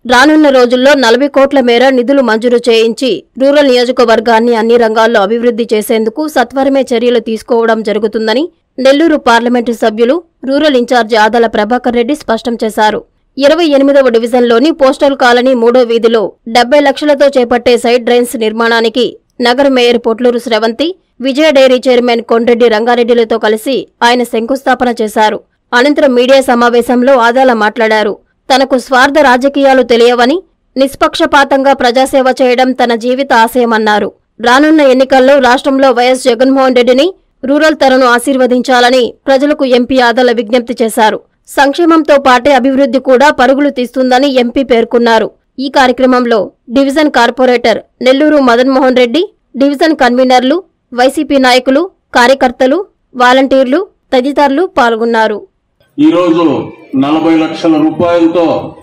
రానున్న రోజుల్లో 40 కోట్ల మేర నిధులు మంజూరు చేయించి రూరల్ నియోజకవర్గాన్ని అన్ని రంగాల్లో అభివృద్ధి చేసేందుకు సత్వరమే చర్యలు తీసుకోవడం జరుగుతుందని నెల్లూరు పార్లమెంటు సభ్యులు రూరల్ ఇన్ఛార్జి ఆదాల ప్రభాకర్ రెడ్డి స్పష్టం చేశారు. 28వ డివిజన్లోని పోస్టల్ కాలనీ 3వ వీధిలో 70 లక్షలతో చేపట్టే సైడ్ డ్రైన్స్ నిర్మాణానికి నగర mayor Potluru Sravanthi, Vijaya dairy chairman Kondreddy రంగారెడ్డిలతో కలిసి ఆయన శంకుస్థాపన చేశారు. అనంతరం మీడియా సమావేశంలో ఆదాల మాట్లాడారు. తనకు స్వార్థ రాజకీయాలు తెలియవని, నిష్పక్షపాతంగా ప్రజాసేవ చేయడం తన జీవిత ఆశయమన్నారు. రానున్న ఎన్నికల్లో రాష్ట్రంలో వైఎస్ జగన్మోహన్ రెడ్డిని, రూరల్ తనను ఆశీర్వదించాలని ప్రజలకు ఎంపీ ఆదాల విజ్ఞప్తి చేశారు. సంక్షేమంతో పాటే అభివృద్ధి కూడా పరుగులు తీస్తుందని ఎంపీ పేర్కొన్నారు. ఈ కార్యక్రమంలో division corporator Nellore Madanmohan Reddy, division కన్వీనర్లు, వైసీపీ నాయకులు, కార్యకర్తలు, వాలంటీర్లు తదితరులు పాల్గొన్నారు. ఈరోజు 40 లక్షల రూపాయలతో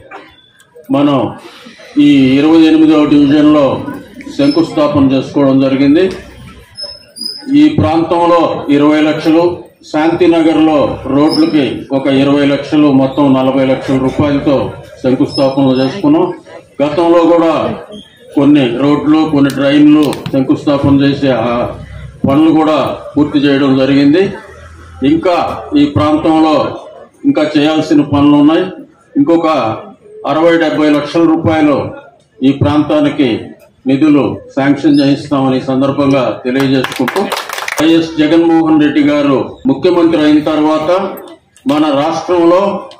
మనం ఈ 28వ డివిజన్లో శంకుస్థాపన చేసుకోవడం జరిగింది. ఈ ప్రాంతంలో 20 లక్షలు, శాంతినగర్లో రోడ్లకి ఒక 20 లక్షలు, మొత్తం 40 లక్షల రూపాయలతో శంకుస్థాపనలు చేసుకున్నాం. గతంలో కూడా కొన్ని రోడ్లు, కొన్ని డ్రైన్లు శంకుస్థాపన చేసే పనులు కూడా పూర్తి చేయడం జరిగింది. ఇంకా ఈ ప్రాంతంలో ఇంకా చేయాల్సిన పనులు ఉన్నాయి. ఇంకొక 60-70 లక్షల రూపాయలు ఈ ప్రాంతానికి నిధులు శాంక్షన్ చేయిస్తామని సందర్భంగా తెలియజేసుకుంటూ, వైఎస్ జగన్మోహన్ రెడ్డి గారు ముఖ్యమంత్రి అయిన తర్వాత మన రాష్ట్రంలో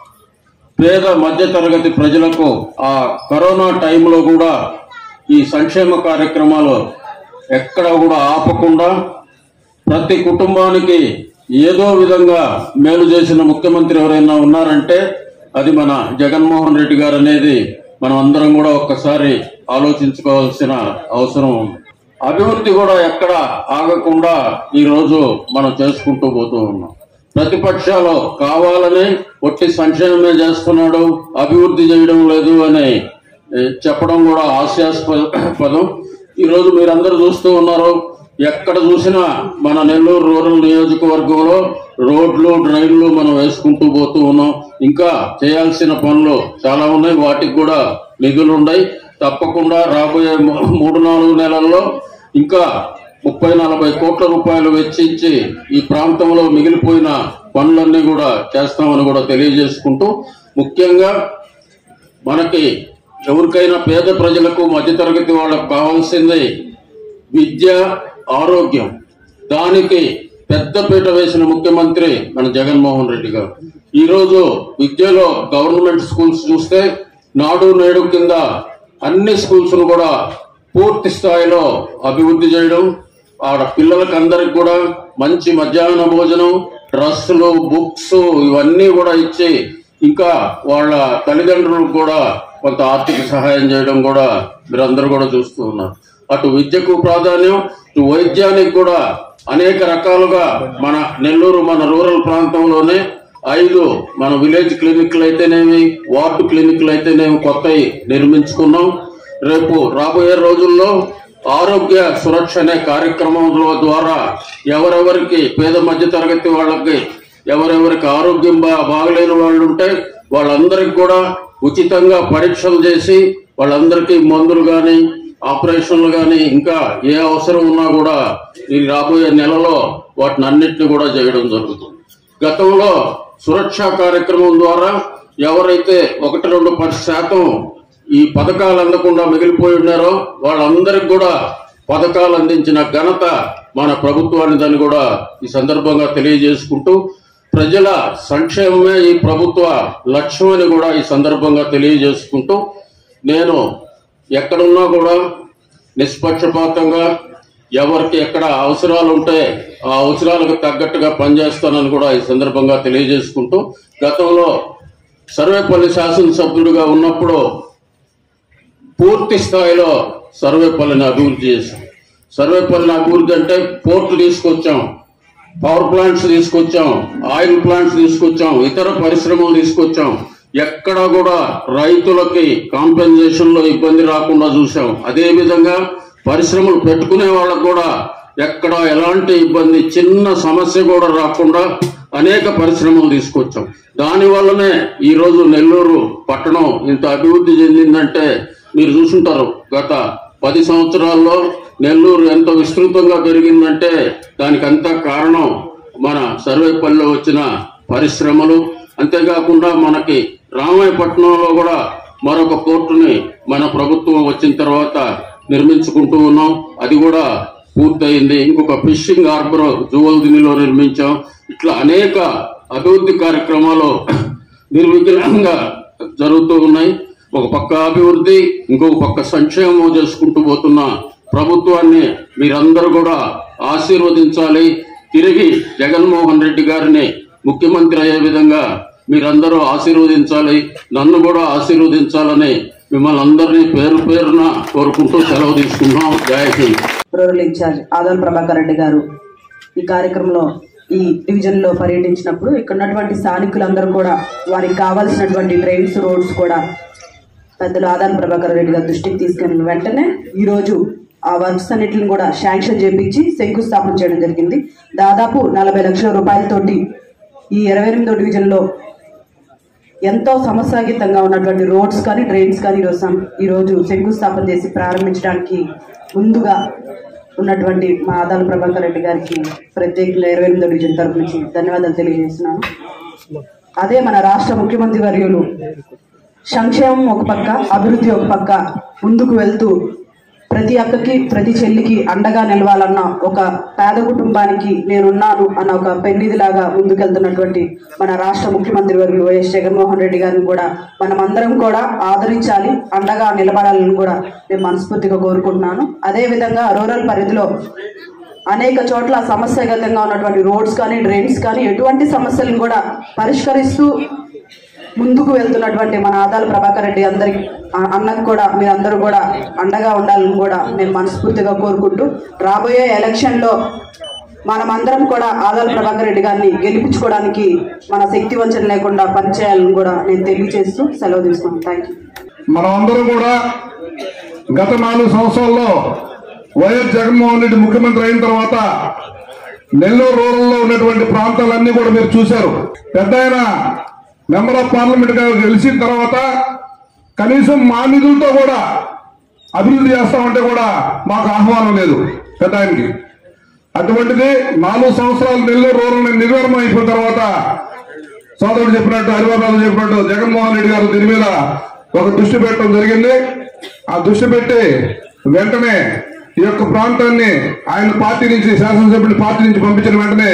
పేద మధ్యతరగతి ప్రజలకు ఆ కరోనా టైంలో కూడా ఈ సంక్షేమ కార్యక్రమాలు ఎక్కడ కూడా ఆపకుండా ప్రతి కుటుంబానికి ఏదో విధంగా మేలు చేసిన ముఖ్యమంత్రి ఎవరైనా ఉన్నారంటే అది మన జగన్మోహన్ రెడ్డి గారు అనేది మనం అందరం కూడా ఒక్కసారి ఆలోచించుకోవాల్సిన అవసరం ఉంది. అభివృద్ధి కూడా ఎక్కడ ఆగకుండా ఈ రోజు మనం చేసుకుంటూ పోతూ ఉన్నాం. ప్రతిపక్షాలు కావాలని ఒట్టి సంక్షేమమే చేస్తున్నాడు, అభివృద్ధి చేయడం లేదు అని చెప్పడం కూడా హాస్యాస్పదం. ఈ రోజు మీరందరూ చూస్తూ ఉన్నారు, ఎక్కడ చూసినా మన నెల్లూరు రూరల్ నియోజకవర్గంలో రోడ్లు, డ్రైన్లు మనం వేసుకుంటూ పోతూ ఉన్నాం. ఇంకా చేయాల్సిన పనులు చాలా ఉన్నాయి, వాటికి కూడా నిధులు ఉన్నాయి. తప్పకుండా రాబోయే 3-4 నెలల్లో ఇంకా 30-40 కోట్ల రూపాయలు వెచ్చించి ఈ ప్రాంతంలో మిగిలిపోయిన పనులన్నీ కూడా చేస్తామని కూడా తెలియజేసుకుంటూ, ముఖ్యంగా మనకి ఎవరికైనా పేద ప్రజలకు, మధ్యతరగతి వాళ్ళకు కావాల్సింది విద్య, ఆరోగ్యం. దానికి పెద్దపీట వేసిన ముఖ్యమంత్రి మన జగన్మోహన్ రెడ్డి గారు. ఈరోజు విద్యలో గవర్నమెంట్ స్కూల్స్ చూస్తే నాడు నేడు కింద అన్ని స్కూల్స్ ను కూడా పూర్తి స్థాయిలో అభివృద్ధి చేయడం, ఆడ పిల్లలకు అందరికి కూడా మంచి మధ్యాహ్న భోజనం, డ్రెస్సులు, బుక్స్ ఇవన్నీ కూడా ఇచ్చి ఇంకా వాళ్ళ తల్లిదండ్రులకు కూడా కొంత ఆర్థిక సహాయం చేయడం కూడా మీరందరూ కూడా చూస్తూ ఉన్నారు. అటు విద్యకు ప్రాధాన్యం, ఇటు వైద్యానికి కూడా అనేక రకాలుగా మన నెల్లూరు, మన రూరల్ ప్రాంతంలోనే 5 మన విలేజ్ క్లినిక్లు అయితేనేమి, వార్డు క్లినిక్లు అయితేనేమి కొత్తవి నిర్మించుకున్నాం. రేపు రాబోయే రోజుల్లో ఆరోగ్య సురక్ష అనే కార్యక్రమంలో ద్వారా ఎవరెవరికి పేద మధ్య తరగతి వాళ్ళకి ఎవరెవరికి ఆరోగ్యం బాగలేని వాళ్ళు ఉంటే వాళ్ళందరికీ కూడా ఉచితంగా పరీక్షలు చేసి వాళ్ళందరికీ మందులు కానీ, ఆపరేషన్లు కానీ ఇంకా ఏ అవసరం ఉన్నా కూడా ఈ రాబోయే నెలలో వాటిని అన్నిటిని కూడా చేయడం జరుగుతుంది. గతంలో సురక్షా కార్యక్రమం ద్వారా ఎవరైతే 1-2% ఈ పథకాలు అందకుండా మిగిలిపోయి ఉన్నారో వాళ్ళందరికీ కూడా పథకాలు అందించిన ఘనత మన ప్రభుత్వానిదని కూడా ఈ సందర్భంగా తెలియజేసుకుంటూ, ప్రజల సంక్షేమమే ఈ ప్రభుత్వ లక్ష్యం అని కూడా ఈ సందర్భంగా తెలియజేసుకుంటూ, నేను ఎక్కడున్నా కూడా నిష్పక్షపాతంగా ఎవరికి ఎక్కడ అవసరాలు ఉంటే ఆ అవసరాలకు తగ్గట్టుగా పనిచేస్తానని కూడా ఈ సందర్భంగా తెలియజేసుకుంటూ, గతంలో సర్వేపల్లి శాసనసభ్యుడిగా ఉన్నప్పుడు పూర్తి స్థాయిలో సర్వేపల్లిని అభివృద్ధి చేశాం. సర్వేపల్లిని అభివృద్ధి అంటే పోర్టు తీసుకొచ్చాం, పవర్ ప్లాంట్స్ తీసుకొచ్చాం, ఆయిల్ ప్లాంట్స్ తీసుకొచ్చాం, ఇతర పరిశ్రమలు తీసుకొచ్చాం. ఎక్కడ కూడా రైతులకి కాంపెన్సేషన్ లో ఇబ్బంది రాకుండా చూసాం. అదే విధంగా పరిశ్రమలు పెట్టుకునే వాళ్ళకు కూడా ఎక్కడ ఎలాంటి ఇబ్బంది, చిన్న సమస్య కూడా రాకుండా అనేక పరిశ్రమలు తీసుకొచ్చాం. దానివల్లనే ఈరోజు నెల్లూరు పట్టణం ఇంత అభివృద్ధి చెందిందంటే మీరు చూసుంటారు. గత 10 సంవత్సరాల్లో నెల్లూరు ఎంత విస్తృతంగా పెరిగిందంటే దానికి అంతా కారణం మన సర్వేపల్లిలో వచ్చిన పరిశ్రమలు. అంతేకాకుండా మనకి రామాయపట్నంలో కూడా మరొక పోర్టుని మన ప్రభుత్వం వచ్చిన తర్వాత నిర్మించుకుంటూ ఉన్నాం. అది కూడా పూర్తయింది. ఇంకొక ఫిషింగ్ హార్బర్ జువల్దినిలో నిర్మించాం. ఇట్లా అనేక అభివృద్ధి కార్యక్రమాలు నిర్విఘ్నంగా జరుగుతూ ఉన్నాయి. ఒక పక్క అభివృద్ధి, ఇంకొక పక్క సంక్షేమం చేసుకుంటూ పోతున్న ప్రభుత్వాన్ని మీరందరూ కూడా ఆశీర్వదించాలి. తిరిగి జగన్మోహన్ రెడ్డి గారిని ముఖ్యమంత్రి అయ్యే విధంగా మీరందరూ ఆశీర్వదించాలి. నన్ను కూడా ఆశీర్వదించాలని మిమ్మల్ని అందరినీ పేరు పేరున కోరుకుంటూ సెలవు తీసుకున్నాం. జై హింద్. రూరల్ ఇన్ఛార్జ్ ఆదాల ప్రభాకర్ రెడ్డి గారు ఈ కార్యక్రమంలో ఈ డివిజన్ లో పర్యటించినప్పుడు ఇక్కడ ఉన్నటువంటి స్థానికులందరూ కూడా వారికి కావాల్సినటువంటి డ్రైన్స్, రోడ్స్ కూడా పెద్దలు ఆదాల ప్రభాకర్ రెడ్డి గారి దృష్టికి తీసుకెళ్లిన వెంటనే ఈ రోజు ఆ వర్క్స్ అన్నిటిని కూడా శాంక్షన్ చేపించి శంకుస్థాపన చేయడం జరిగింది. దాదాపు 40 లక్షల రూపాయలతోటి ఈ 28వ డివిజన్ లో ఎంతో సమస్యాగీతంగా ఉన్నటువంటి రోడ్స్ కానీ డ్రైన్స్ కానీ ఈరోజు శంకుస్థాపన చేసి ప్రారంభించడానికి ముందుగా ఉన్నటువంటి మా ఆదాల ప్రభాకర్ రెడ్డి గారికి ప్రత్యేకంగా 28వ డివిజన్ తరఫు నుంచి ధన్యవాదాలు తెలియజేస్తున్నాను. అదే మన రాష్ట్ర ముఖ్యమంత్రి వర్యులు సంక్షేమం ఒక పక్క, అభివృద్ధి ఒక పక్క ముందుకు వెళ్తూ ప్రతి అక్కకి ప్రతి చెల్లికి అండగా నిలవాలన్న ఒక పేద కుటుంబానికి నేనున్నాను అన్న ఒక పెన్నిదిలాగా ముందుకెళ్తున్నటువంటి మన రాష్ట్ర ముఖ్యమంత్రి వర్యులు వైఎస్ జగన్మోహన్ రెడ్డి గారిని కూడా మనమందరం కూడా ఆదరించాలి, అండగా నిలబడాలని కూడా నేను మనస్ఫూర్తిగా కోరుకుంటున్నాను. అదేవిధంగా రూరల్ పరిధిలో అనేక చోట్ల సమస్యాగతంగా ఉన్నటువంటి రోడ్స్ కానీ డ్రైన్స్ కానీ ఎటువంటి సమస్యలను కూడా పరిష్కరిస్తూ ముందుకు వెళ్తున్నటువంటి మన ఆదాల ప్రభాకర్ రెడ్డి అన్నకు కూడా మీరందరూ కూడా అండగా ఉండాలని కూడా నేను మనస్ఫూర్తిగా కోరుకుంటూ రాబోయే ఎలక్షన్ లో మనమందరం కూడా ఆదాల ప్రభాకర్ రెడ్డి గారిని గెలిపించుకోవడానికి మన శక్తి వంచన లేకుండా పనిచేయాలని కూడా నేను తెలియజేస్తూ సెలవు తీసుకున్నాను. Thank you. మనం అందరం కూడా గత 4 సంవత్సరాల్లో వైఎస్ జగన్మోహన్ రెడ్డి ముఖ్యమంత్రి అయిన తర్వాత నెల్లూరు రూరల్లో ఉన్నటువంటి ప్రాంతాలన్నీ కూడా మీరు చూశారు. పెద్ద ఆయన మెంబర్ ఆఫ్ పార్లమెంట్ గా గెలిచిన తర్వాత కనీసం మా నిధులతో కూడా అభివృద్ధి చేస్తామంటే కూడా మాకు ఆహ్వానం లేదు పెద్ద ఆయనకి. అటువంటిది 4 సంవత్సరాలు నెల్లూరు రూరల్ నిర్వహణ అయిపోయిన తర్వాత సోదరుడు చెప్పినట్టు, హరిబాబు చెప్పినట్టు జగన్మోహన్ రెడ్డి గారు దీని మీద ఒక దృష్టి పెట్టడం జరిగింది. ఆ దృష్టి పెట్టి వెంటనే ఈ యొక్క ప్రాంతాన్ని ఆయన పార్టీ నుంచి, శాసనసభ్యుడి పార్టీ నుంచి పంపించిన వెంటనే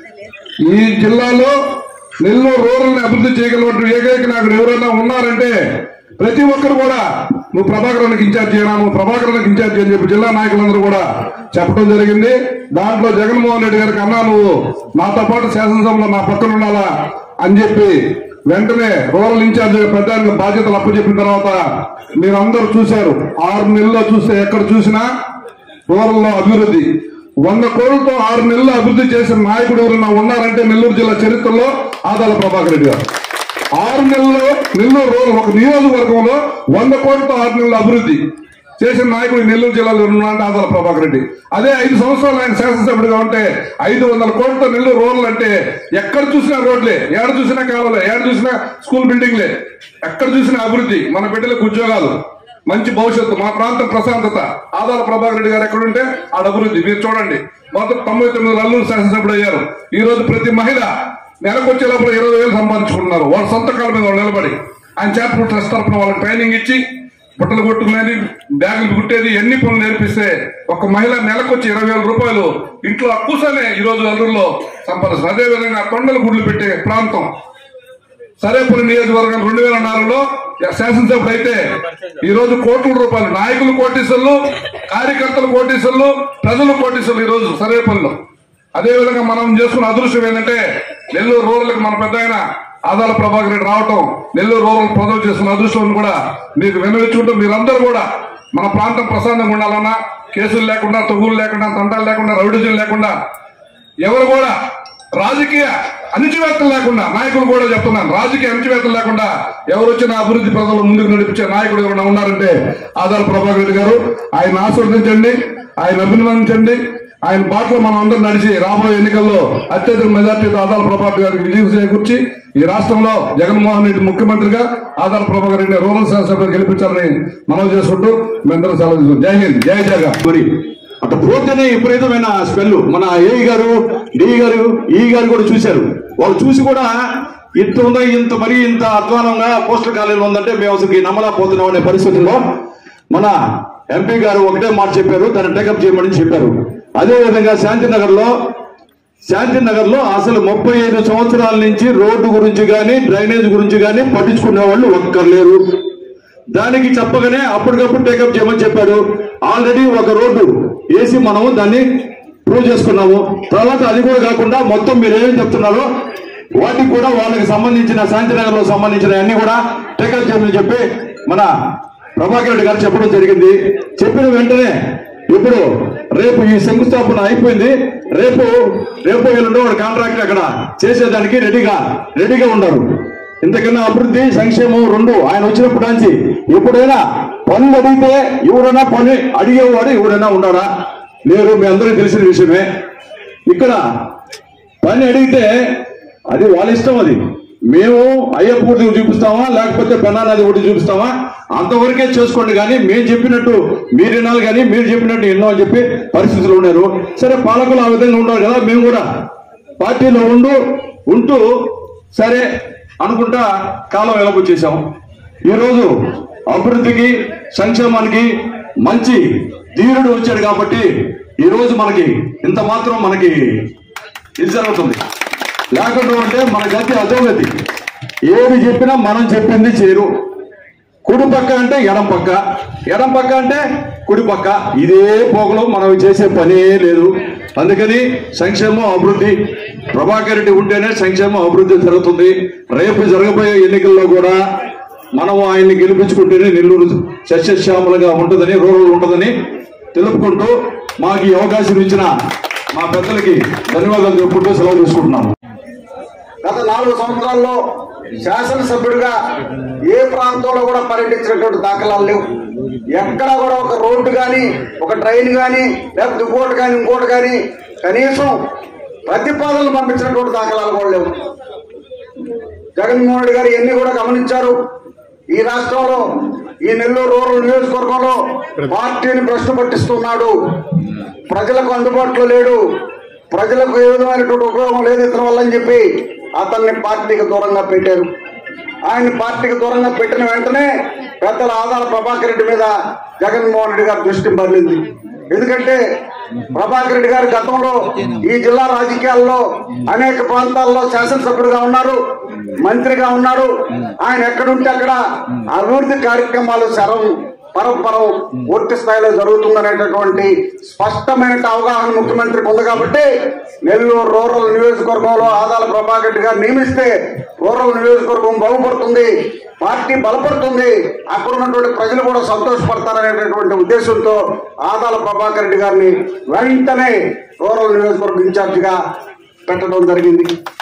ఈ జిల్లాలో నెల్లూరు రూరల్ ని అభివృద్ధి చేయగలిగినట్టు ఏకైక నాయకుడు ఎవరైనా ఉన్నారంటే ప్రతి ఒక్కరు కూడా నువ్వు ప్రభాకరానికి ఇన్ఛార్జ్ చేయనా, నువ్వు ప్రభాకరానికి ఇన్ఛార్జ్ అని చెప్పి జిల్లా నాయకులందరూ కూడా చెప్పడం జరిగింది. దాంట్లో జగన్మోహన్ రెడ్డి గారికి అన్నా నువ్వు నాతో పాటు శాసనసభలో నా పక్కన ఉండాలా అని చెప్పి వెంటనే రూరల్ ఇన్ఛార్జ్ పెద్ద బాధ్యతలు అప్పచెప్పిన తర్వాత మీరందరూ చూశారు. 6 నెలల్లో చూస్తే ఎక్కడ చూసినా రూరల్ లో అభివృద్ధి 100 కోట్లతో 6 నెలలు అభివృద్ధి చేసిన నాయకుడు ఎవరైనా ఉన్నారంటే నెల్లూరు జిల్లా చరిత్రలో ఆదాల ప్రభాకర్ రెడ్డి గారు. 6 నెలల్లో నెల్లూరు రూరల్ ఒక నియోజకవర్గంలో 100 కోట్లతో 6 నెలలు అభివృద్ధి చేసిన నాయకుడు నెల్లూరు జిల్లాలో ఉన్నారంటే ఆదాల ప్రభాకర్ రెడ్డి. అదే 5 సంవత్సరాలు ఆయన శాసనసభ్యుడిగా ఉంటే 500 కోట్లతో నెల్లూరు రూరల్ అంటే ఎక్కడ చూసినా రోడ్లే, ఏడ చూసినా కావాలే, ఏడ చూసినా స్కూల్ బిల్డింగ్లే, ఎక్కడ చూసినా అభివృద్ధి, మన బిడ్డలకు ఉద్యోగాలు, మంచి భవిష్యత్తు, మా ప్రాంతం ప్రశాంతత. ఆదాల ప్రభాకర్ రెడ్డి గారు ఎక్కడుంటే ఆడ అభివృద్ధి. మీరు చూడండి, మొత్తం 99 అల్లూరు శాసనసభ్యుడు అయ్యారు. ఈ రోజు ప్రతి మహిళ నెలకు వచ్చే లోపల 20,000 సంపాదించుకుంటున్నారు వాళ్ళ సొంత కాళ్ళ మీద వాళ్ళు నిలబడి. ఆయన చేపల ట్రస్ట్ తరఫున వాళ్ళకి ట్రైనింగ్ ఇచ్చి బుట్టలు కొట్టుకునేది, బ్యాగులు కుట్టేది, ఎన్ని పనులు నేర్పిస్తే ఒక మహిళ నెలకు వచ్చి 20,000 రూపాయలు ఇంట్లో అక్కుసానే ఈ రోజు అల్లూరులో సంపాదిస్తారు. అదేవిధంగా కొండల గుడ్లు పెట్టే ప్రాంతం సరేపల్లి నియోజకవర్గం 2004లో శాసనసభ్యుడు అయితే ఈ రోజు కోట్ల రూపాయలు, నాయకులు కోటీశ్వర్లు, కార్యకర్తలు కోటీశ్వర్లు, ప్రజలు కోటీశ్వర్లు ఈ రోజు సరేపల్లిలో. అదేవిధంగా మనం చేసుకున్న అదృష్టం ఏంటంటే నెల్లూరు రూరల్కి మన పెద్ద ఆయన ఆదాల ప్రభాకర్ రెడ్డి రావటం, నెల్లూరు రూరల్ ప్రజలు చేసుకున్న అదృష్టం కూడా మీకు విన్నవించుకుంటూ మీరందరూ కూడా మన ప్రాంతం ప్రశాంతంగా ఉండాలన్నా, కేసులు లేకుండా, తగులు లేకుండా, తంటాలు లేకుండా, రౌడిజం లేకుండా, ఎవరు కూడా రాజకీయ అణిచివేతలు లేకుండా, నాయకులు కూడా చెప్తున్నాను, రాజకీయ అణిచివేతలు లేకుండా ఎవరు వచ్చిన అభివృద్ధి ప్రజలు ముందుకు నడిపించే నాయకుడు ఎవరైనా ఉన్నారంటే ఆదాల ప్రభాకర్ రెడ్డి గారు. ఆయన ఆశీర్వదించండి, ఆయన అభినందించండి. ఆయన బాటలో మనం అందరం నడిచి రాబోయే ఎన్నికల్లో అత్యధిక మెజార్టీతో ఆదాల ప్రభాకర్ గారికి విజయం చేకూర్చి ఈ రాష్ట్రంలో జగన్మోహన్ రెడ్డి ముఖ్యమంత్రిగా ఆదాల ప్రభాకర్ రెడ్డి రూరల్ శాసనసభ్యులు గెలిపించాలని మనవి చేసుకుంటూ మేమందరం సెలవు తీసుకుంటాం. జై హింద్, జై జగన్. అటు పోతేనే విపరీతమైన స్మెల్. మన ఏఈ గారు, డిఈ గారు, ఈ గారు కూడా చూశారు. వాళ్ళు చూసి కూడా ఇంత ఉందా, ఇంత మరీ ఇంత అధ్వానంగా పోస్టల్ కాలేజీలో ఉందంటే మేము అసలు నమ్మలేకపోతున్నాం అనే పరిస్థితుల్లో మన ఎంపీ గారు ఒకటే మాట చెప్పారు, దాన్ని టేకప్ చేయమని చెప్పారు. అదేవిధంగా శాంతినగర్ లో అసలు 35 సంవత్సరాల నుంచి రోడ్డు గురించి కానీ డ్రైనేజ్ గురించి కానీ పట్టించుకునే వాళ్ళు ఒక్కర్లేరు. దానికి చెప్పగానే అప్పటికప్పుడు టేకప్ చేయమని చెప్పారు. ఆల్రెడీ ఒక రోడ్డు వేసి మనము దాన్ని ప్రూవ్ చేసుకున్నాము. తర్వాత అది కూడా కాకుండా మొత్తం మీరు ఏమేమి చెప్తున్నారో వాటికి కూడా వాళ్ళకి సంబంధించిన శాంతినగర్ లో సంబంధించిన అన్ని కూడా టేకప్ చేయమని చెప్పి మన ప్రభాకర్ రెడ్డి గారు చెప్పడం జరిగింది. చెప్పిన వెంటనే ఇప్పుడు రేపు ఈ శంకుస్థాపన అయిపోయింది. రేపు ఎల్లుండో వాడు కాంట్రాక్టర్ అక్కడ చేసేదానికి రెడీగా ఉన్నారు. ఇంతకన్నా అభివృద్ధి సంక్షేమం రెండు ఆయన వచ్చినప్పటి నుంచి ఎప్పుడైనా పనులు అడిగితే ఎవరైనా పని అడిగేవాడు ఎవరైనా ఉన్నారా? లేరు. మీ అందరికీ తెలిసిన విషయమే. ఇక్కడ పని అడిగితే అది వాళ్ళ ఇష్టం. అది మేము అయ్యప్ప గుడి చూపిస్తామా లేకపోతే పెన్నానది ఒకటి చూపిస్తామా అంతవరకే చేసుకోండి, కానీ మేము చెప్పినట్టు మీరు వినాలి, కానీ మీరు చెప్పినట్టు ఎన్నో అని చెప్పి పరిస్థితులు ఉన్నారు. సరే, పాలకులు ఆ విధంగా ఉన్నారు కదా, మేము కూడా పార్టీలో ఉంటూ సరే అనుకుంటా కాలం వెలబుచ్చేసాం. ఈరోజు అభివృద్ధికి సంక్షేమానికి మంచి ధీరుడు వచ్చాడు కాబట్టి ఈరోజు మనకి ఇంత మాత్రం మనకి ఇది జరుగుతుంది. లేకుండా ఉంటే మన గతి అధోగతి. ఏది చెప్పినా మనం చెప్పింది చేరు. కుడి పక్క అంటే ఎడం పక్క, ఎడం పక్క అంటే కుడి పక్క, ఇదే పోగలో మనం చేసే పనే లేదు. అందుకని సంక్షేమం అభివృద్ధి, ప్రభాకర్ రెడ్డి ఉంటేనే సంక్షేమం అభివృద్ధి జరుగుతుంది. రేపు జరగబోయే ఎన్నికల్లో కూడా మనం ఆయన్ని గెలిపించుకుంటేనే నెల్లూరు సస్యశ్యామలంగా ఉంటుందని, రూరల్ ఉంటుందని తెలుపుకుంటూ మాకు ఈ అవకాశం ఇచ్చిన మా పెద్దలకి ధన్యవాదాలు చెప్పుకుంటూ సెలవు తీసుకుంటున్నాను. గత 4 సంవత్సరాల్లో శాసనసభ్యుడిగా ఏ ప్రాంతంలో కూడా పర్యటించినటువంటి దాఖలాలు లేవు. ఎక్కడా కూడా ఒక రోడ్డు కానీ, ఒక ట్రైన్ కానీ, లేకపోతే ఇంకోటి కానీ కనీసం ప్రతిపాదనలు పంపించినటువంటి దాఖలాలు కూడా లేవు. జగన్మోహన్ రెడ్డి గారు ఇవన్నీ కూడా గమనించారు. ఈ రాష్ట్రంలో ఈ నెల్లూరు రూరల్ నియోజకవర్గంలో పార్టీని భ్రష్టు పట్టిస్తున్నాడు, ప్రజలకు అందుబాటులో లేడు, ప్రజలకు ఏ విధమైనటువంటి ఉపయోగం లేదు ఇతని వల్ల అని చెప్పి అతన్ని పార్టీకి దూరంగా పెట్టారు. ఆయన పార్టీకి దూరంగా పెట్టిన వెంటనే పెద్దల ఆదాల ప్రభాకర్ రెడ్డి మీద జగన్మోహన్ రెడ్డి గారు దృష్టి మరలింది. ఎందుకంటే ప్రభాకర్ రెడ్డి గారు గతంలో ఈ జిల్లా రాజకీయాల్లో అనేక ప్రాంతాల్లో శాసనసభ్యుడిగా ఉన్నారు, మంత్రిగా ఉన్నారు. ఆయన ఎక్కడుంటే అక్కడ అభివృద్ధి కార్యక్రమాలు పరస్పరం పూర్తి స్థాయిలో జరుగుతుందనేటటువంటి స్పష్టమైన అవగాహన ముఖ్యమంత్రికి ఉంది. కాబట్టి నెల్లూరు రూరల్ నియోజకవర్గంలో ఆదాల ప్రభాకర్ రెడ్డి గారు నియమిస్తే రూరల్ నియోజకవర్గం బాగుపడుతుంది, పార్టీ బలపడుతుంది, అక్కడ ఉన్నటువంటి ప్రజలు కూడా సంతోషపడతారనేటటువంటి ఉద్దేశంతో ఆదాల ప్రభాకర్ రెడ్డి గారిని వెంటనే రూరల్ నియోజకవర్గం ఇన్ఛార్జిగా పెట్టడం జరిగింది.